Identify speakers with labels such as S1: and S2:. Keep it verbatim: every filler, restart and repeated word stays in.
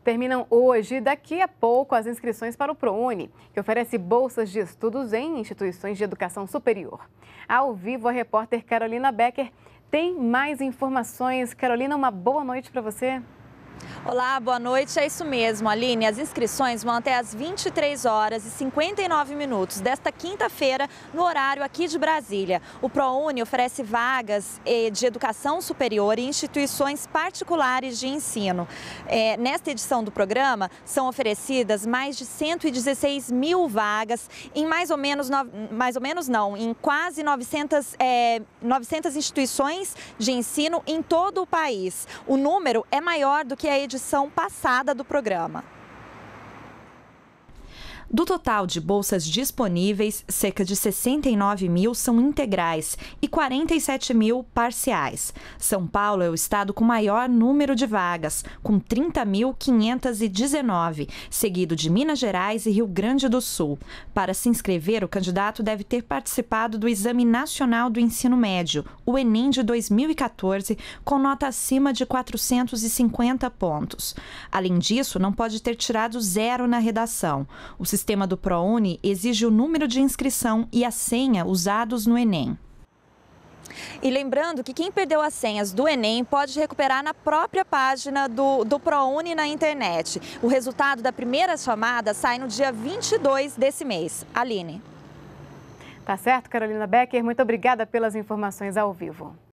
S1: Terminam hoje e daqui a pouco as inscrições para o ProUni, que oferece bolsas de estudos em instituições de educação superior. Ao vivo, a repórter Carolina Becker tem mais informações. Carolina, uma boa noite para você.
S2: Olá, boa noite. É isso mesmo, Aline. As inscrições vão até às vinte e três horas e cinquenta e nove minutos desta quinta-feira, no horário aqui de Brasília. O ProUni oferece vagas de educação superior em instituições particulares de ensino. É, nesta edição do programa, são oferecidas mais de cento e dezesseis mil vagas em mais ou menos, mais ou menos não, em quase novecentas, é, novecentas instituições de ensino em todo o país. O número é maior do que a edição passada do programa. Do total de bolsas disponíveis, cerca de sessenta e nove mil são integrais e quarenta e sete mil parciais. São Paulo é o estado com maior número de vagas, com trinta mil quinhentas e dezenove, seguido de Minas Gerais e Rio Grande do Sul. Para se inscrever, o candidato deve ter participado do Exame Nacional do Ensino Médio, o Enem de dois mil e quatorze, com nota acima de quatrocentos e cinquenta pontos. Além disso, não pode ter tirado zero na redação. O O sistema do ProUni exige o número de inscrição e a senha usados no Enem. E lembrando que quem perdeu as senhas do Enem pode recuperar na própria página do, do ProUni na internet. O resultado da primeira chamada sai no dia vinte e dois desse mês. Aline.
S1: Tá certo, Carolina Becker. Muito obrigada pelas informações ao vivo.